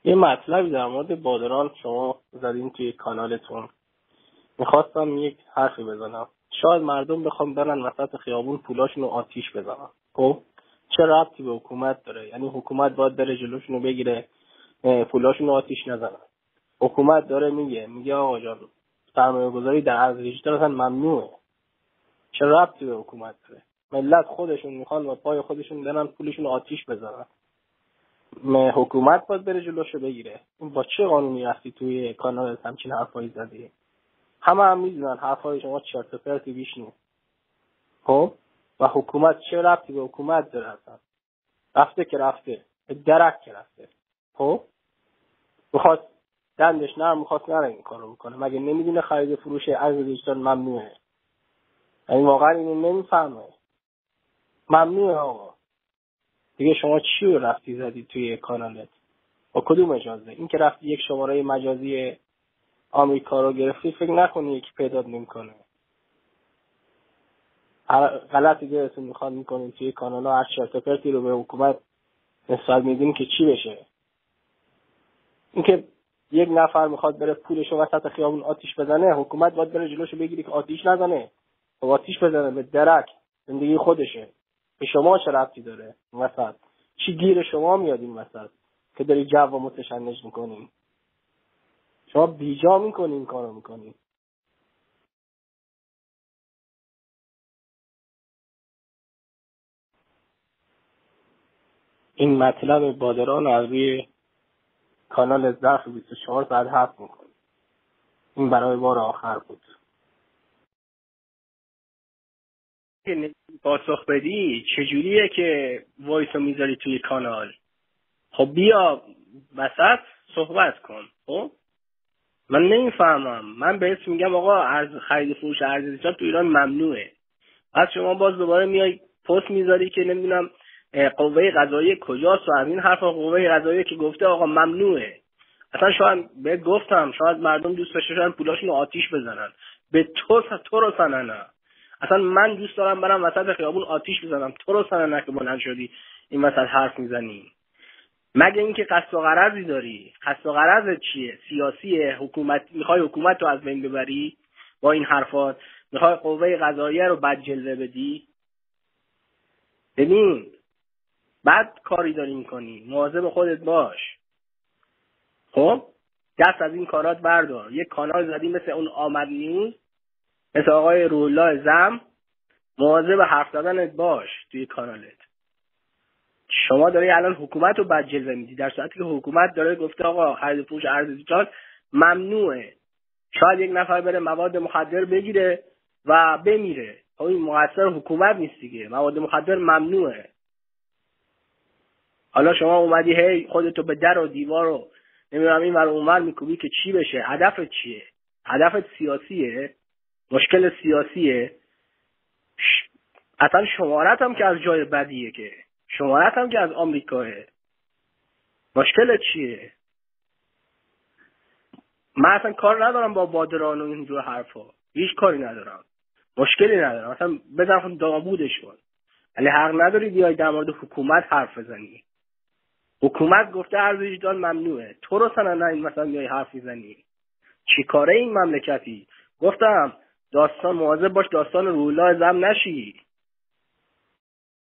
یه مطلبی در مورد بادران شما زدین توی کانالتون. میخواستم یک حرفی بزنم. شاید مردم بخوام برن وسط خیابون پولاشون رو آتیش بزنن. خب چه ربطی به حکومت داره؟ یعنی حکومت باید بره جلوشون رو بگیره پولاشون رو آتیش نزنن. حکومت داره میگه آقا جان سرمایه گذاری در ارز دیجیتال اصلا ممنوعه. چه ربطی به حکومت داره؟ ملت خودشون میخوان با پای خودشون برن پولشون رو آتیش بزنن. حکومت باید بره جلوشو بگیره. با چه قانونی رفتی توی کانال همچین حرفایی زدی؟ هم میدونن حرفای شما چرت و پرتی بیش نیست. خب و حکومت چه ربطی به حکومت داره اصلا؟ رفته که رفته، به درک که رفته. خب میخواست دندش نرم میخواست نره این کارو بکنه. مگه نمیدونه خرید فروش ارز دیجیتال ممنوعه؟ یعنی واقعا اینو نمیفهمه. ممنوعه آقا. دیگه شما چی رو رفتی زدی توی کانالت؟ با کدوم اجازه؟ این که رفتی یک شماره مجازی آمریکا رو گرفتی فکر نکنی یکی پیدا نمیکنه. غلطی دلتون میخواد میکنین توی کانال ها هر چرت و پرتی رو به حکومت نسبت میدین که چی بشه؟ اینکه یک نفر میخواد بره پولشو وسط خیابون آتیش بزنه، حکومت باید بره جلوشو بگیری که آتیش نزنه. و آتیش بزنه به درک. زندگی خودشه. به شما چه ربطی داره این وسط؟ چی گیر شما میاد این وسط که داری جو متشنج میکنین؟ شما بیجا میکنین این کارو میکنین. این مطلب بادران از روی کانال ظرف 24 ساعت حذف میکنیم. این برای بار آخر بود. که پاسخ بدی چجوریه که وایسو میذاری توی کانال؟ خب بیا وسط صحبت کن. خب من نمیفهمم. من بهت میگم آقا خرید فروش ارز دیجیتال تو ایران ممنوعه. پس شما باز دوباره میای پست میذاری که نمیدونم قوه قضاییه کجاست و از این حرفا. قوه قضاییه که گفته آقا ممنوعه. اصلا شاید بهت گفتم شاید مردم دوست داشتن پولاشون رو آتیش بزنن. به تو رو سننه. اصلا من دوست دارم برم وسط خیابون آتیش بزنم. تو رو سننه که بلند شدی این وسط حرف میزنی. مگه اینکه قصد و غرضی داری؟ قصد و غرضت چیه؟ سیاسیه؟ حکومت میخوای حکومت رو از بین ببری با این حرفات؟ میخوای قوه قضاییه رو بد جلوه بدی؟ ببین بد کاری داری میکنی. مواظب خودت باش. خب دست از این کارات بردار. یک کانال زدی مثل اون آمد نیوز، مثل آقای روح‌الله زم. مواظب حرف زدنت باش توی کانالت. شما داری الان حکومت رو بد جلوه میدی در صورتی که حکومت داره گفته آقا خرید فروش ارز دیجیتال ممنوعه. شاید یک نفر بره مواد مخدر بگیره و بمیره. این مقصر حکومت نیست دیگه. مواد مخدر ممنوعه. حالا شما اومدی هی خودتو به در و دیوار رو نمیدونم این ور اونور میکوبی که چی بشه؟ هدفت چیه؟ هدفت سیاسیه؟ مشکل سیاسیه؟ اصلا شمارت هم که از جای بدیه، که شمارت هم که از آمریکاه. مشکل چیه؟ من اصلا کار ندارم با بادران و اینجور حرفا. هیچ کاری ندارم. مشکلی ندارم. اصلا بزن خود دامبودش کن. ولی حق نداری بیای در مورد حکومت حرف بزنی. حکومت گفته ارز دیجیتال ممنوعه. تو رو سنن این مثلا میای حرف میزنی. چی کاره این مملکتی؟ گفتم داستان مواظب باش داستان روح‌الله زم نشی.